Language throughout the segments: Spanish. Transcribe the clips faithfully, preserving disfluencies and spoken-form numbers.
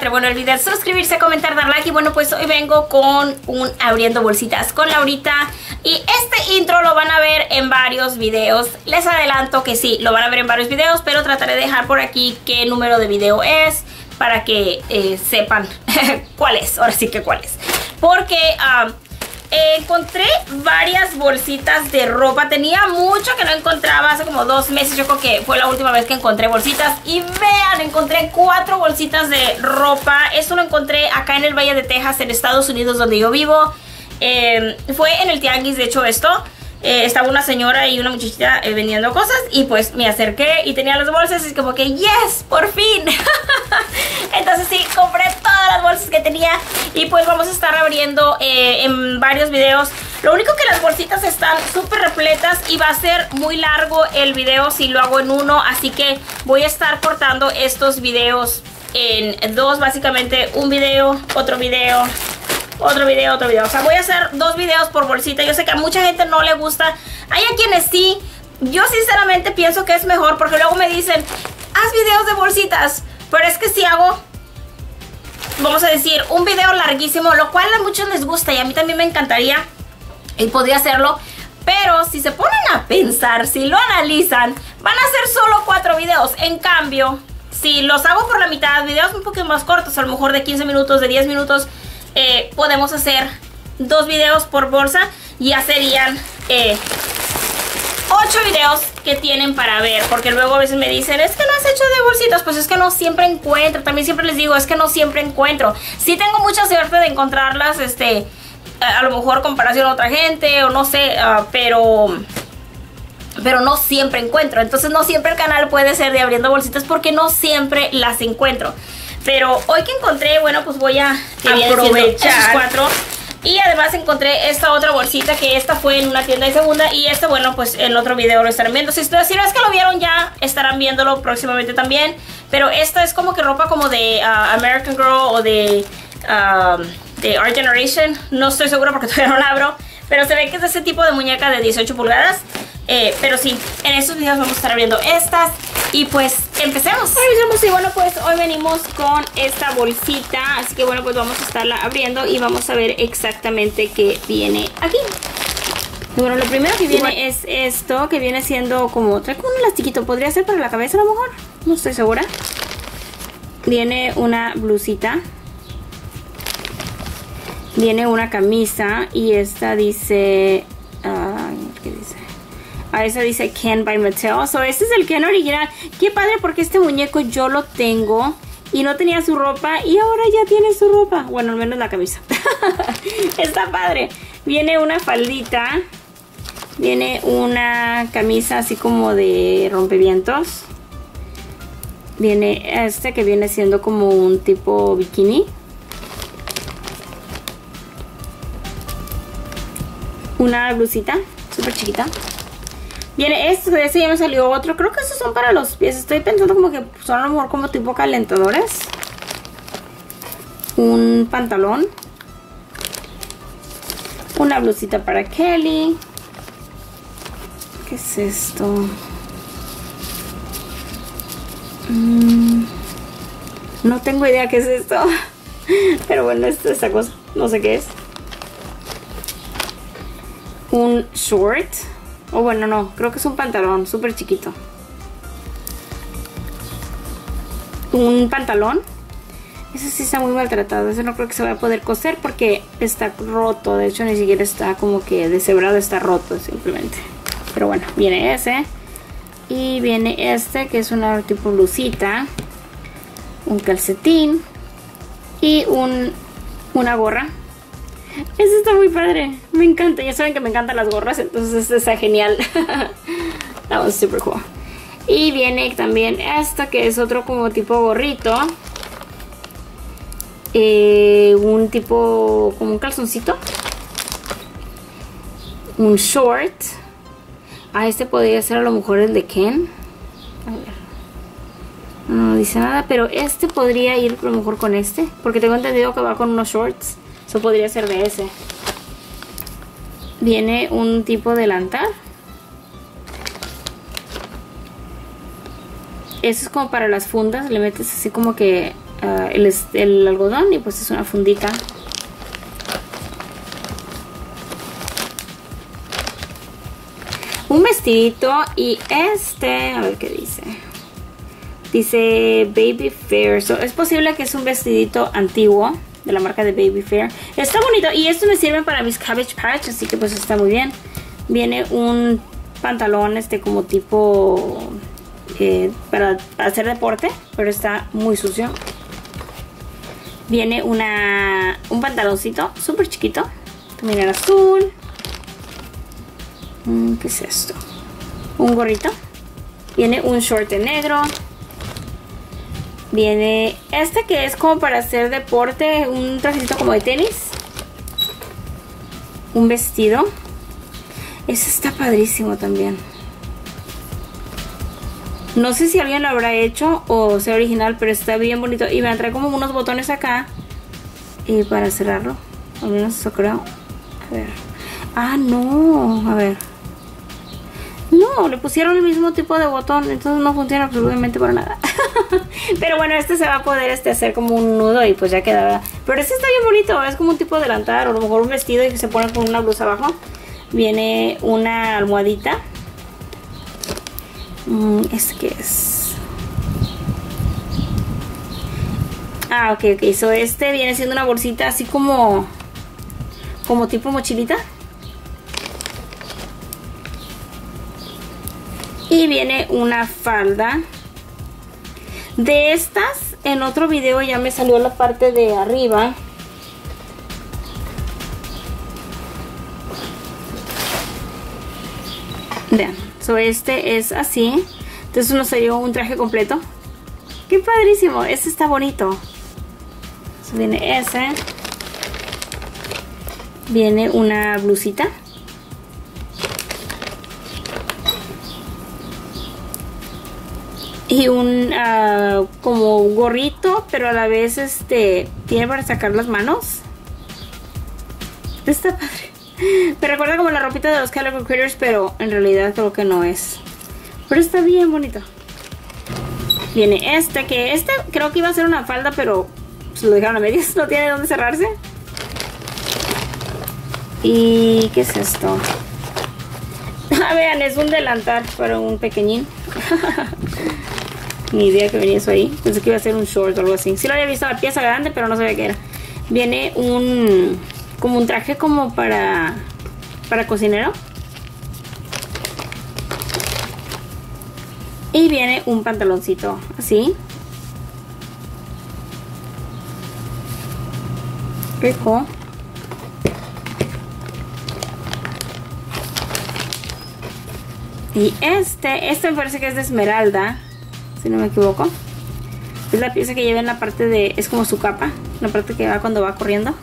pero bueno, no olviden suscribirse, comentar, dar like. Y bueno, pues hoy vengo con un abriendo bolsitas con Laurita. Y este intro lo van a ver en varios videos. Les adelanto que sí, lo van a ver en varios videos, pero trataré de dejar por aquí qué número de video es, para que eh, sepan cuál es, ahora sí que cuál es. Porque um, eh, encontré varias bolsitas de ropa. Tenía mucho que no encontraba, hace como dos meses yo creo que fue la última vez que encontré bolsitas. Y vean, encontré cuatro bolsitas de ropa. Esto lo encontré acá en el Valle de Texas, en Estados Unidos, donde yo vivo. eh, Fue en el tianguis, de hecho esto. Eh, estaba una señora y una muchachita eh, vendiendo cosas. Y pues me acerqué y tenía las bolsas. Y es como que yes, por fin. Entonces sí, compré todas las bolsas que tenía. Y pues vamos a estar abriendo eh, en varios videos. Lo único que las bolsitas están súper repletas y va a ser muy largo el video si lo hago en uno. Así que voy a estar cortando estos videos en dos, básicamente. Un video, otro video, otro video, otro video. O sea, voy a hacer dos videos por bolsita. Yo sé que a mucha gente no le gusta. Hay a quienes sí. Yo sinceramente pienso que es mejor, porque luego me dicen, haz videos de bolsitas. Pero es que si hago, vamos a decir, un video larguísimo, lo cual a muchos les gusta y a mí también me encantaría y podría hacerlo, pero si se ponen a pensar, si lo analizan, van a ser solo cuatro videos. En cambio, si los hago por la mitad, videos un poquito más cortos, a lo mejor de quince minutos, de diez minutos, eh, podemos hacer dos videos por bolsa y ya serían eh, ocho videos que tienen para ver. Porque luego a veces me dicen, es que no has hecho de bolsitas. Pues es que no siempre encuentro. También siempre les digo, es que no siempre encuentro. Sí tengo mucha suerte de encontrarlas, este, a lo mejor comparación a otra gente, o no sé, uh, pero pero no siempre encuentro. Entonces no siempre el canal puede ser de abriendo bolsitas, porque no siempre las encuentro. Pero hoy que encontré, bueno, pues voy a aprovechar esos cuatro. Y además encontré esta otra bolsita, que esta fue en una tienda de segunda. Y esta, bueno, pues en otro video lo estarán viendo. Si, si no es que lo vieron ya, estarán viéndolo próximamente también. Pero esta es como que ropa como de uh, American Girl o de, uh, de Our Generation. No estoy segura porque todavía no la abro. Pero se ve que es de ese tipo de muñeca de dieciocho pulgadas. Eh, pero sí, en estos videos vamos a estar abriendo estas. Y pues empecemos. Empecemos y bueno, pues hoy venimos con esta bolsita. Así que bueno, pues vamos a estarla abriendo y vamos a ver exactamente qué viene aquí. Y bueno, lo primero que viene bueno. es esto, que viene siendo como, trae como un elastiquito. ¿Podría ser para la cabeza a lo mejor? No estoy segura. Viene una blusita. Viene una camisa. Y esta dice... Uh, ¿qué dice? A esa dice Ken by Mattel. So, este es el Ken original. Qué padre, porque este muñeco yo lo tengo y no tenía su ropa y ahora ya tiene su ropa. Bueno, al menos la camisa. Está padre. Viene una faldita. Viene una camisa así como de rompevientos. Viene este que viene siendo como un tipo bikini. Una blusita súper chiquita. Viene esto, de ese ya me salió otro. Creo que estos son para los pies. Estoy pensando como que son a lo mejor como tipo calentadores. Un pantalón. Una blusita para Kelly. ¿Qué es esto? Mm, no tengo idea qué es esto. Pero bueno, esto es esta cosa. No sé qué es. Un short. O oh, bueno, no, creo que es un pantalón súper chiquito. Un pantalón. Ese sí está muy maltratado. Ese no creo que se vaya a poder coser porque está roto. De hecho, ni siquiera está como que deshebrado, está roto simplemente. Pero bueno, viene ese. Y viene este, que es una tipo blusita. Un calcetín. Y un, una gorra. Este está muy padre, me encanta. Ya saben que me encantan las gorras, entonces este está genial. That was super cool. Y viene también esta, que es otro como tipo gorrito. eh, Un tipo, como un calzoncito. Un short. Ah, este podría ser a lo mejor el de Ken. A ver. No dice nada, pero este podría ir a lo mejor con este, porque tengo entendido que va con unos shorts. Eso podría ser de ese. Viene un tipo delantal. Eso es como para las fundas. Le metes así como que uh, el, el algodón y pues es una fundita. Un vestidito y este, a ver qué dice. Dice Baby Fair. So, es posible que es un vestidito antiguo de la marca de Baby Fair. Está bonito y esto me sirve para mis Cabbage Patch, así que pues está muy bien. Viene un pantalón este como tipo eh, para, para hacer deporte, pero está muy sucio. Viene una un pantaloncito súper chiquito, también en azul. ¿Qué es esto? Un gorrito. Viene un short en negro. Viene este que es como para hacer deporte, un trajecito como de tenis. Un vestido. Ese está padrísimo también. No sé si alguien lo habrá hecho o sea original, pero está bien bonito. Y me trae como unos botones acá y para cerrarlo. Al menos eso creo. A ver. Ah, no. A ver. No, le pusieron el mismo tipo de botón, entonces no funciona absolutamente para nada. Pero bueno, este se va a poder este, hacer como un nudo y pues ya queda. Pero este está bien bonito, es como un tipo de delantal o a lo mejor un vestido y que se pone con una blusa abajo. Viene una almohadita. Mm, ¿Este qué es? Ah, ok, ok. So este viene siendo una bolsita así como... como tipo mochilita. Y viene una falda. De estas, en otro video ya me salió la parte de arriba. Vean, so este es así. Entonces nos salió un traje completo. ¡Qué padrísimo! Este está bonito. So viene ese. Viene una blusita. Y un uh, como gorrito, pero a la vez este tiene para sacar las manos. Está padre. Me recuerda como la ropita de los Calico Critters, pero en realidad creo que no es. Pero está bien bonito. Viene este, que este creo que iba a ser una falda, pero se lo dejaron a medias. No tiene dónde cerrarse. ¿Y qué es esto? Ah, vean, es un delantal para un pequeñín. Ni idea que venía eso ahí. Pensé que iba a ser un short o algo así. Sí lo había visto la pieza grande, pero no sabía qué era. Viene un... como un traje como para... para cocinero. Y viene un pantaloncito así. Rico. Y este, este me parece que es de esmeralda, si no me equivoco. Es la pieza que lleva en la parte de... es como su capa, la parte que va cuando va corriendo.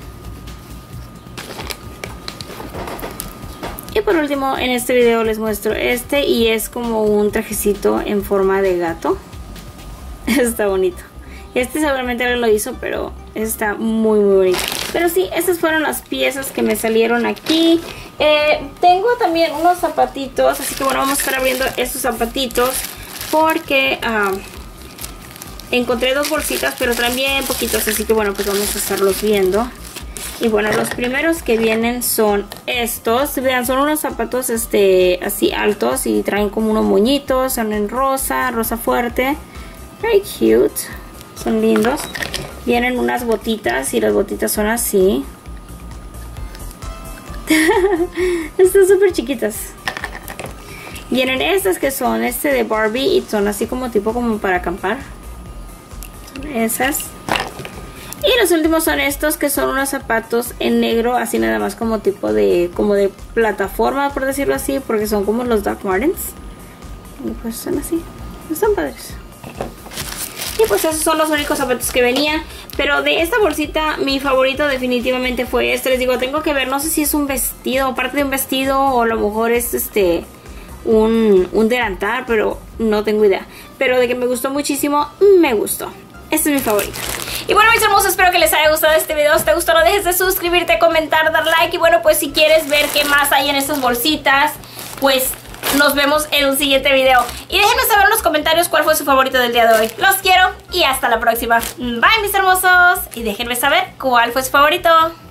Y por último, en este video les muestro este y es como un trajecito en forma de gato. Está bonito. Este seguramente alguien lo hizo, pero está muy muy bonito. Pero sí, estas fueron las piezas que me salieron aquí. Eh, tengo también unos zapatitos, así que bueno, vamos a estar abriendo estos zapatitos porque uh, encontré dos bolsitas, pero traen bien poquitos, así que bueno, pues vamos a estarlos viendo. Y bueno, los primeros que vienen son estos. Vean, son unos zapatos este así altos y traen como unos moñitos, son en rosa, rosa fuerte. Very cute. Son lindos. Vienen unas botitas y las botitas son así. Están súper chiquitas. Vienen estas que son este de Barbie y son así como tipo como para acampar. Son esas. Y los últimos son estos que son unos zapatos en negro, así nada más como tipo de como de plataforma, por decirlo así, porque son como los Doc Martens. Y pues son así. Están padres. Y pues esos son los únicos zapatos que venía. Pero de esta bolsita mi favorito definitivamente fue este. Les digo, tengo que ver, no sé si es un vestido, parte de un vestido o a lo mejor es este un, un delantal, pero no tengo idea. Pero de que me gustó muchísimo, me gustó. Este es mi favorito. Y bueno, mis hermosos, espero que les haya gustado este video. Si te gustó, no dejes de suscribirte, comentar, dar like. Y bueno, pues si quieres ver qué más hay en estas bolsitas, pues nos vemos en un siguiente video. Y déjenme saber en los comentarios cuál fue su favorito del día de hoy. Los quiero y hasta la próxima. Bye, mis hermosos. Y déjenme saber cuál fue su favorito.